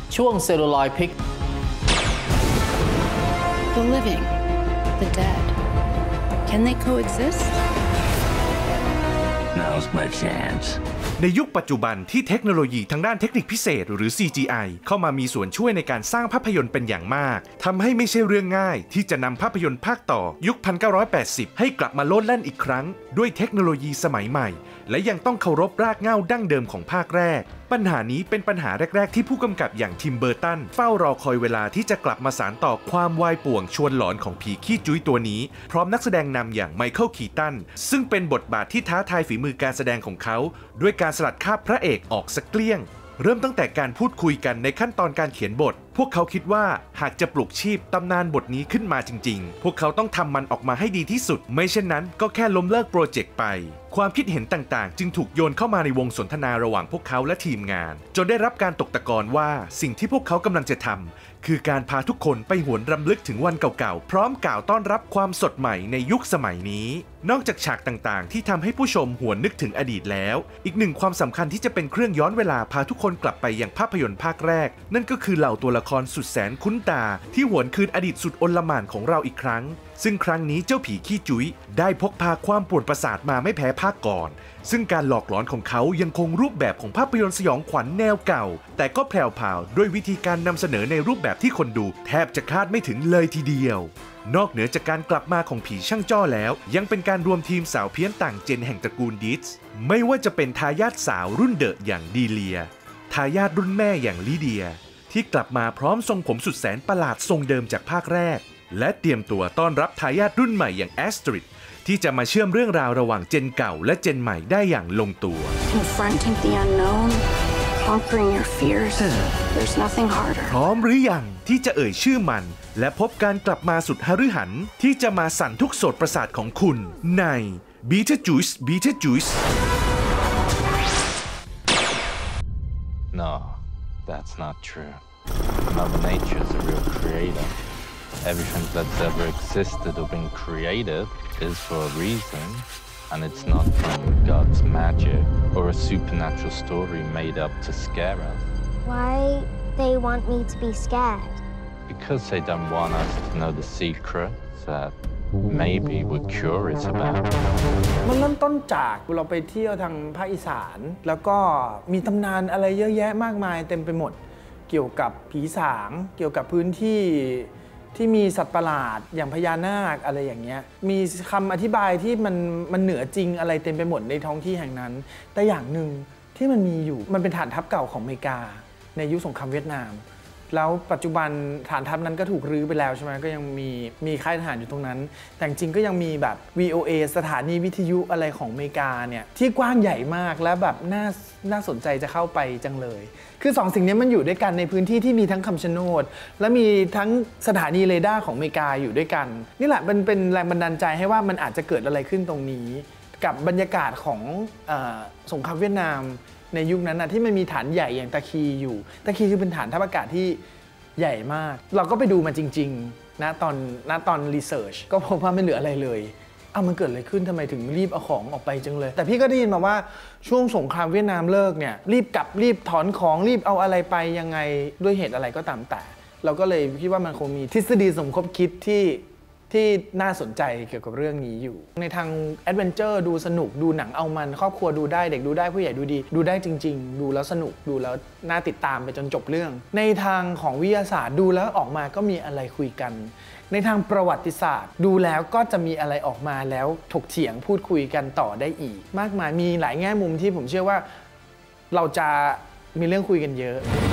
ช่วง Celluloid Pick The living, the dead, can they coexist? Now's my chance. ในยุคปัจจุบันที่เทคโนโลยีทางด้านเทคนิคพิเศษหรือ CGI เข้ามามีส่วนช่วยในการสร้างภาพยนตร์เป็นอย่างมากทำให้ไม่ใช่เรื่องง่ายที่จะนำภาพยนตร์ภาคต่อยุค 1980 ให้กลับมาโลดแล่นอีกครั้งด้วยเทคโนโลยีสมัยใหม่และยังต้องเคารพรากเหง้าดั้งเดิมของภาคแรกปัญหานี้เป็นปัญหาแรกๆที่ผู้กำกับอย่างทิมเบอร์ตันเฝ้ารอคอยเวลาที่จะกลับมาสานต่อความวายป่วงชวนหลอนของผีขี้จุ้ยตัวนี้พร้อมนักแสดงนำอย่างไมเคิลคีตันซึ่งเป็นบทบาทที่ท้าทายฝีมือการแสดงของเขาด้วยการสลัดคราบพระเอกออกสักเกลี้ยงเริ่มตั้งแต่การพูดคุยกันในขั้นตอนการเขียนบทพวกเขาคิดว่าหากจะปลุกชีพตำนานบทนี้ขึ้นมาจริงๆพวกเขาต้องทำมันออกมาให้ดีที่สุดไม่เช่นนั้นก็แค่ล้มเลิกโปรเจกต์ไปความคิดเห็นต่างๆจึงถูกโยนเข้ามาในวงสนทนาระหว่างพวกเขาและทีมงานจนได้รับการตกตะกอนว่าสิ่งที่พวกเขากำลังจะทำคือการพาทุกคนไปหวนรำลึกถึงวันเก่าๆพร้อมกล่าวต้อนรับความสดใหม่ในยุคสมัยนี้นอกจากฉากต่างๆที่ทำให้ผู้ชมหวนนึกถึงอดีตแล้วอีกหนึ่งความสำคัญที่จะเป็นเครื่องย้อนเวลาพาทุกคนกลับไปยังภาพยนตร์ภาคแรกนั่นก็คือเหล่าตัวละครสุดแสนคุ้นตาที่หวนคืนอดีตสุดอลหม่านของเราอีกครั้งซึ่งครั้งนี้เจ้าผีขี้จุ้ยได้พกพาความป่วนประสาทมาไม่แพ้ภาคก่อนซึ่งการหลอกหลอนของเขายังคงรูปแบบของภาพยนตร์สยองขวัญแนวเก่าแต่ก็แผ่วๆด้วยวิธีการนำเสนอในรูปแบบที่คนดูแทบจะคาดไม่ถึงเลยทีเดียวนอกเหนือจากการกลับมาของผีช่างจ้อแล้วยังเป็นการรวมทีมสาวเพี้ยนต่างเจนแห่งตระกูลดิสไม่ว่าจะเป็นทายาทสาวรุ่นเดอะอย่างดีเลียทายาทรุ่นแม่อย่างลิเดียที่กลับมาพร้อมทรงผมสุดแสนประหลาดทรงเดิมจากภาคแรกและเตรียมตัวต้อนรับทายาทรุ่นใหม่อย่างแอสตริดที่จะมาเชื่อมเรื่องราวระหว่างเจนเก่าและเจนใหม่ได้อย่างลงตัว Confronting the unknown, conquering your fears. There's nothing harder. พร้อมหรือยังที่จะเอ่ยชื่อมันและพบการกลับมาสุดหฤหันที่จะมาสั่นทุกโสตประสาทของคุณใน Beetlejuice Beetlejuice No, that's not true. Mother Nature is a real creator. Everything that's ever existed or been created is for a reason, and it's not from God's magic or a supernatural story made up to scare us. Why they want me to be scared? Because they don't want us to know the secrets that maybe we're curious about. มันเริ่มต้นจากเราไปเที่ยวทางภาคอีสานแล้วก็มีตำนานอะไรเยอะแยะมากมายเต็มไปหมดเกี่ยวกับผีสางเกี่ยวกับพื้นที่ที่มีสัตว์ประหลาดอย่างพญานาคอะไรอย่างเงี้ยมีคำอธิบายที่มันเหนือจริงอะไรเต็มไปหมดในท้องที่แห่งนั้นแต่อย่างหนึ่งที่มันมีอยู่มันเป็นฐานทัพเก่าของอเมริกาในยุคสงครามเวียดนามแล้วปัจจุบันฐานทัพนั้นก็ถูกรื้อไปแล้วใช่ไหมก็ยังมีค่ายทหารอยู่ตรงนั้นแต่จริงก็ยังมีแบบ VOA สถานีวิทยุอะไรของอเมริกาเนี่ยที่กว้างใหญ่มากและแบบน่าสนใจจะเข้าไปจังเลยคือ2 สิ่งนี้มันอยู่ด้วยกันในพื้นที่ที่มีทั้งคำชะโนดและมีทั้งสถานีเรดาร์ของอเมริกาอยู่ด้วยกันนี่แหละมันเป็นแรงบันดาลใจให้ว่ามันอาจจะเกิดอะไรขึ้นตรงนี้กับบรรยากาศของสงครามเวียดนามในยุคนั้นนะที่มันมีฐานใหญ่อย่างตะคีอยู่ตะคีคือเป็นฐานทัพอากาศที่ใหญ่มากเราก็ไปดูมาจริงๆนะตอนรีเสิร์ชก็พบว่าไม่เหลืออะไรเลยมันเกิดอะไรขึ้นทำไมถึงรีบเอาของออกไปจังเลยแต่พี่ก็ได้ยินมาว่าช่วงสงครามเวียดนามเลิกเนี่ยรีบถอนของรีบเอาอะไรไปยังไงด้วยเหตุอะไรก็ตามแต่เราก็เลยคิดว่ามันคงมีทฤษฎีสมคบคิดที่น่าสนใจเกี่ยวกับเรื่องนี้อยู่ในทางแอดเวนเจอร์ดูสนุกดูหนังเอามันครอบครัวดูได้เด็กดูได้ผู้ใหญ่ดูดีดูได้จริงๆดูแล้วสนุกดูแล้วน่าติดตามไปจนจบเรื่องในทางของวิทยาศาสตร์ดูแล้วออกมาก็มีอะไรคุยกันในทางประวัติศาสตร์ดูแล้วก็จะมีอะไรออกมาแล้วถกเถียงพูดคุยกันต่อได้อีกมากมายมีหลายแง่มุมที่ผมเชื่อว่าเราจะมีเรื่องคุยกันเยอะ